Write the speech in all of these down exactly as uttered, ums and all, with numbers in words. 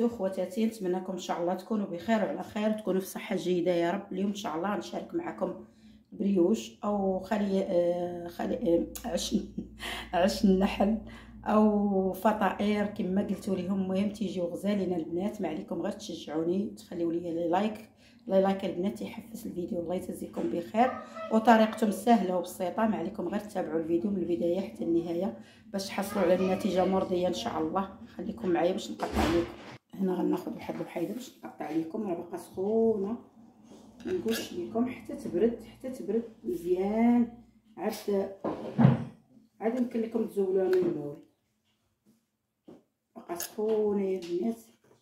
خوتي وخواتاتي، نتمنىكم ان شاء الله تكونوا بخير وعلى خير وتكونوا في صحه جيده يا رب. اليوم ان شاء الله نشارك معكم بريوش او خلي آه خلي آه عش عش النحل او فطائر كما قلتوا لهم. المهم تيجيو غزالين البنات، ما عليكم غير تشجعوني تخليوا لي لايك. الله لايك البنات يحفز الفيديو. الله يجزيكم بخير. وطريقتهم سهله وبسيطه، ما عليكم غير تتابعوا الفيديو من البدايه حتى النهايه باش تحصلوا على النتيجه مرضيه ان شاء الله. خليكم معايا باش نقطع لكم. هنا غناخذ واحد الوحيده باش نقطع لكم، راه باقا سخونه ما نقولش لكم حتى تبرد حتى تبرد مزيان. عاد عاد يمكن لكم تزولوها من المول. باقا سخونه يا البنات.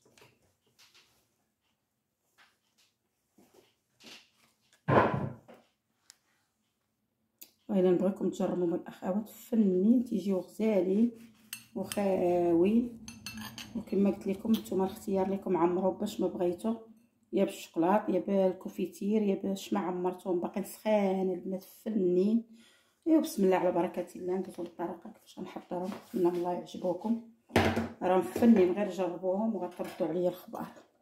وإلا نبغيكم تجربوا من الاخوات فنين تيجيو غزالين وخاوي. وكما قلت لكم نتوما الاختيار لكم، عمروا باش ما بغيتو، يا بالشوكولات يا بالكوفيتير يا باش ما عمرتوهم باقيين سخان البنات فنين. ايوا بسم الله على بركه الله. ندوزو للطريقه كيفاش غنحضرهم. نتمنى الله يعجبوكم، راهم فنين، غير جربوهم وغتردوا عليا الخبر.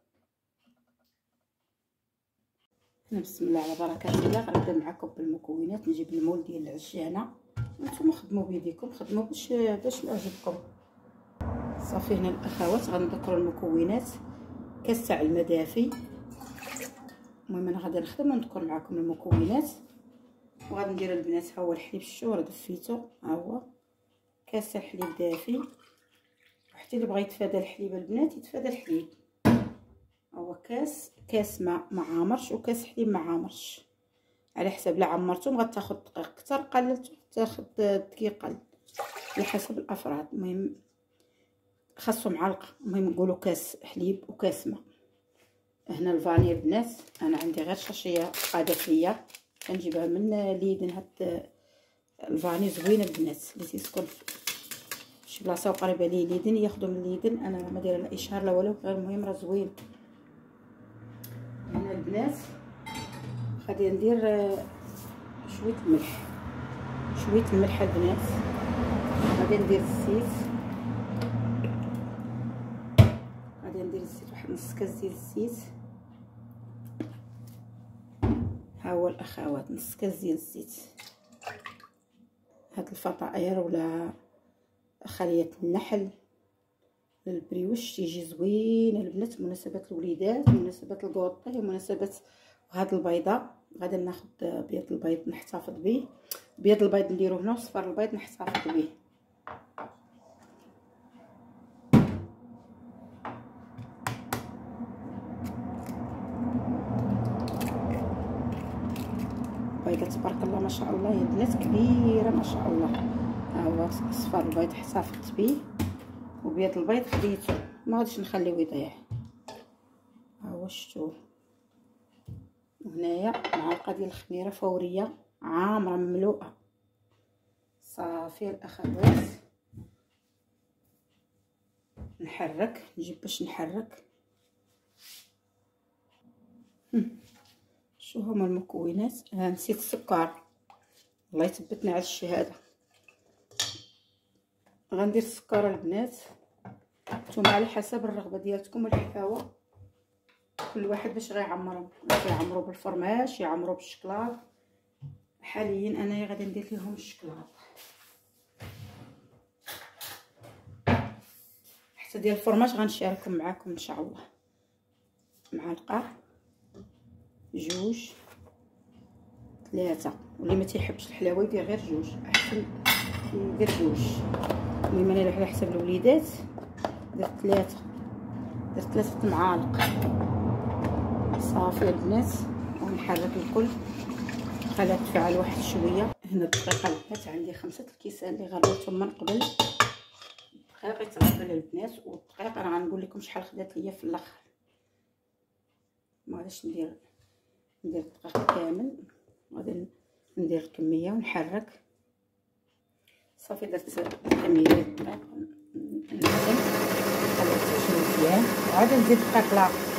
بسم الله على بركه الله. غنبدا معكم بالمكونات. نجيب المول ديال العجانه، نتوما خدموا بيديكم، خدموا باش باش يعجبكم. صافي هنا الاخوات غنذكروا المكونات. كاس تاع الماء دافي. المهم انا غادي نخدم ونذكر معكم المكونات. وغادي ندير البنات ها هو الحليب الشور دفيتو، ها هو كاس تاع الحليب دافي. وحتى اللي بغى يتفادى الحليب البنات يتفادى الحليب. ها هو كاس كاس ماء ما عامرش وكاس حليب ما عامرش، على حسب. لا عمرتم غتاخذ دقيق كثر، قللتو تاخذ دقيق قل على حسب الافراد. المهم خاصو معلقه. المهم نقولوا كاس حليب وكاس ماء. هنا الفاني البنات، انا عندي غير شاشيه قادت ليا كنجيبها من ليدن. هاد الفاني زوينه البنات، اللي تيسكن شي بلاصه وقريبه لي ليدن ياخذوا من ليدن. انا ما دايره لا اشهار لا والو، غير المهم راه زوين. هنا البنات غادي ندير شويه الملح، شويه الملح البنات. غادي ندير الزيت، غادي ندير الزيت واحد نص كاس ديال الزيت. ها هو الاخوات نص كاس ديال الزيت. هاد الفطائر ولا خليه النحل البريوش تيجي زوين البنات، مناسبات الوليدات، مناسبات الكوطي، ومناسبات هاد البيضه. غادي ناخذ بيض البيض نحتفظ به. بيض البيض نديرو هنا وصفر البيض نحتفظ به. بيضه تبارك الله ما شاء الله يا بنات كبيره ما شاء الله. ها هو صفر البيض احتفظت به، وبيض البيض خديته ما غاديش نخليوه يضيع. ها هو شتوه. وهنايا معلقه ديال الخميره فوريه عامره مملوءه. صافي الاخوات نحرك، نجيب باش نحرك. شو هما المكونات؟ ها نسيت السكر، الله يثبتنا على الشهاده. غندير السكر البنات، نتوما على حسب الرغبه ديالكم والحفاوه كل واحد باش غيعمرهم. يعمروا بالفرماج يعمروا بالشكلاط. حاليا انايا غادي ندير لهم الشكلاط. حتى ديال الفرماج غنشاركهم معاكم ان شاء الله. معلقه جوج ثلاثه، واللي ما تيحبش الحلاوه يدير غير جوج، احسن يدير جوج. المهم انا على حسب الوليدات درت ثلاثه، درت ثلاثه معالق. صافي البنات ونحرك الكل. خليها تفعل واحد شويه. هنا الدقيقه البنات عندي خمسه الكيسان اللي غربتهم من قبل. الدقيق يتغلبل البنات، والدقيق انا غنقول لكم شحال خدات ليا في الاخر. ما غاديش ندير ندير الدقيق كامل، غادي ندير الكميه ونحرك. صافي درت الكميه ديال الدقيق نزل خليها تشوي مزيان، وعاد نزيد الدقيق الاخر.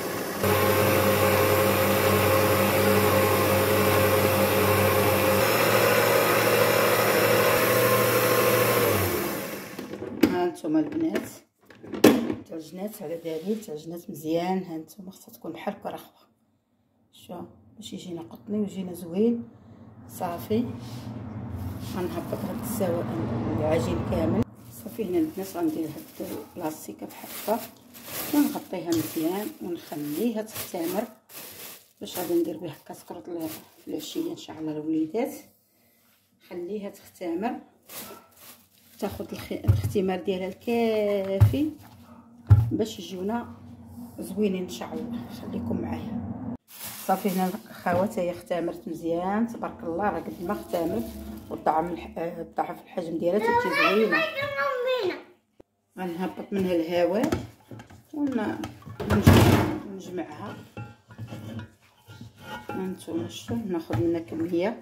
ها نتوما البنات تعجنات على بالي تعجنات مزيان. ها نتوما خصها تكون بحال هكا رخوه، شوف باش يجينا قطني ويجينا زوين. صافي غنهبط هاد السوائل العجين كامل. صافي هنا البنات غندير هاد البلاصيكه بحال هكا ونغطيها مزيان ونخليها تختمر باش غادي ندير بها كاسكروط في العشيه ان شاء الله الوليدات. خليها تختمر تاخذ الاختمار ديالها الكافي باش يجيونا زوينين ان شاء الله. خليكم معايا. صافي هنا الاخوات هي اختمرت مزيان تبارك الله، راه قد ما اختمرت والطعم ضعف الحجم ديالها تجي زوينه. غنهبط منها الهواء ونجمعها. هانتوما شتو ناخذ منها كميه.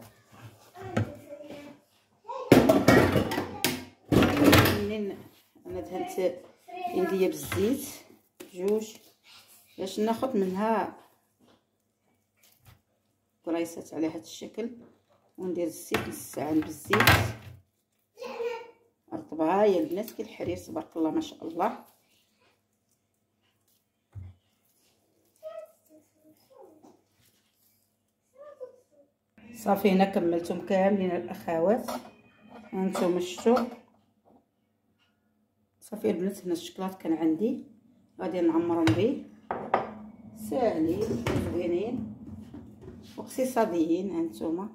منين انا دهنت يديا بالزيت جوج باش ناخذ منها كريسات على هذا الشكل، وندير الزيت نستعان بالزيت رطبه يا البنات كي الحرير تبارك الله ما شاء الله. صافي هنا كملتهم كاملين الاخوات. هانتوما شفتوا صافي البنات هنا الشكلاط كان عندي غادي نعمرهم به، ساهلين وزوينين واقتصاديين. هانتوما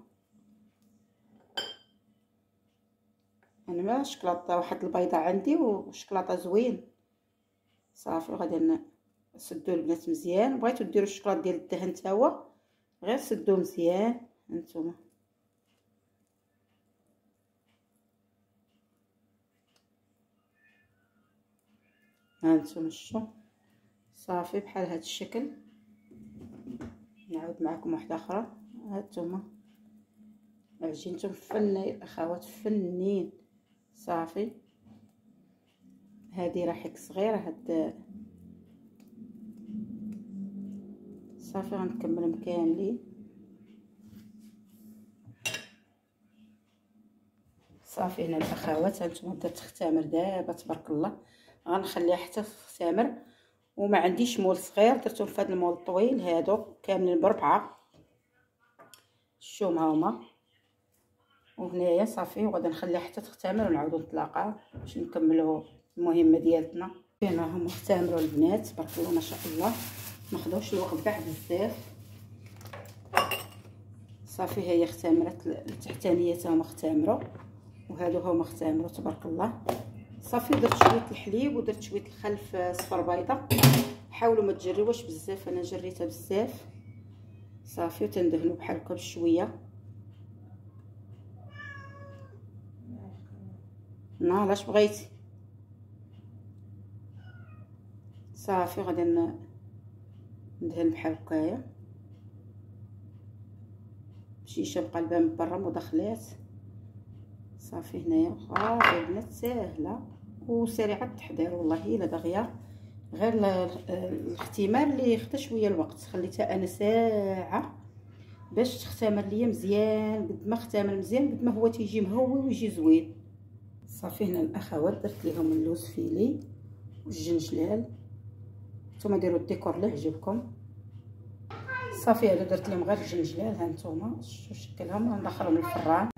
انا ما شكلاطه واحد البيضه عندي وشكلاطه زوين. صافي غادي نسدو البنات مزيان. بغيتو ديروا الشكلاط ديال الدهن تا هو غير سدوه مزيان. هانتوما هانتوما شتو صافي بحال هذا الشكل. نعاود معكم واحده اخرى. هانتوما عجينتهم فنين الاخوات فنين. صافي هذه راحك صغيره هاد. صافي غنكملهم كاملين. صافي هنا الاخوات هانتوما بدات تختمر دابا تبارك الله. غنخليها حتى تختمر وما عنديش مول صغير درتهم في هذا المول الطويل. هادو كاملين بربعه شوف ها هما وهنايا. صافي وغادي نخليها حتى تختمر ونعاودو نتلاقاو باش نكملوا المهمه ديالتنا. هنا هما اختمروا البنات تبارك الله ما شاء الله. ما خداوش الوقت كاع بزاف. صافي هي اختمرت التحتانيه تا هما اختمروا وهادو هما اختمروا تبارك الله. صافي درت شويه الحليب ودرت شويه الخل في صفر بيضه. حاولوا ما تجريوش بزاف، انا جريتها بزاف. صافي وتندهنوا بحال هكا بشويه. نا علاش بغيتي. صافي غادي ندهن بحال هكايا بشيشه بقلبها من برا مدخلات. صافي هنايا صافي البنات ساهله وسريعه التحضير والله الا دغيا. غير الاختمار اللي خدا شويه الوقت، خليتها انا ساعه باش تختمر ليا مزيان. قد ما اختمر مزيان قد ما هو تيجي مهوي ويجي زوين. صافي هنا الاخوات درت ليهم اللوز فيلي والجنجلال. نتوما ديروا الديكور اللي عجبكم. صافي هادو درت لهم غير الجنجلال. ها نتوما شوفوا شكلهم. غندخلهم للفران.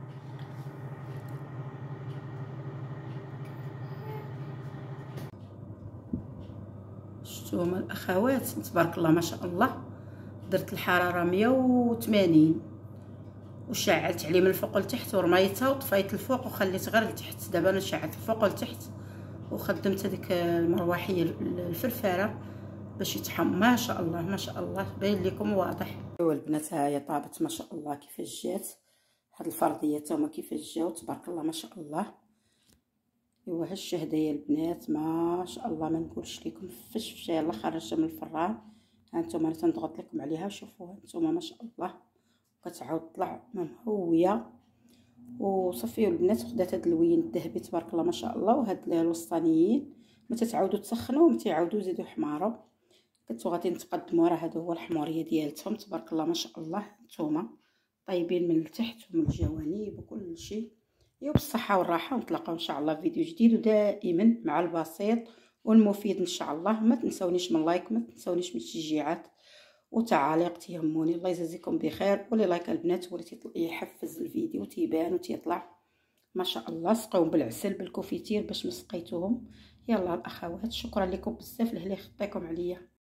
شفتوهم الاخوات تبارك الله ما شاء الله. درت الحراره مية وثمانين وشعلت عليه من الفوق لتحت ورميتها وطفيت الفوق وخليت غير لتحت. دابا انا شعلت الفوق لتحت وخدمت هذيك المروحيه الفرفاره باش يتحمر. ما شاء الله ما شاء الله باين لكم واضح. ايوا البنات ها هي طابت ما شاء الله كيفاش جات. هاد الفرضيه تا هما كيفاش جاو تبارك الله ما شاء الله. ايوا ها الشهده يا البنات ما شاء الله ما نقولش لكم فاش يلاه خرجتها من الفران. ها نتوما انا تنضغط لكم عليها شوفوها نتوما ما شاء الله كتعاود طلع مهويه. وصافي البنات خدات هاد اللوين الذهبي تبارك الله ما شاء الله. وهاد الوسطانيين ما تتعاودوا تسخنوا وما تعاودوا يزيدوا يحمروا. كنتو غادي نتقدموا راه هذا هو الحموريه ديالتهم تبارك الله ما شاء الله. نتوما طيبين من التحت ومن الجوانب وكل شيء. يا بالصحه والراحه ونتلاقاو ان شاء الله في فيديو جديد ودائما مع البسيط والمفيد ان شاء الله. ما تنسونيش من لايك، ما تنسونيش من التشجيعات وتعاليق تيهموني. الله يجازيكم بخير. ولي لايك البنات، ولي يحفز الفيديو تيبان وتيطلع ما شاء الله. سقيهم بالعسل بالكوفيتير باش ما سقيتوهم. يلا الاخوات، شكرا لكم بزاف لهلي خطيكم عليا.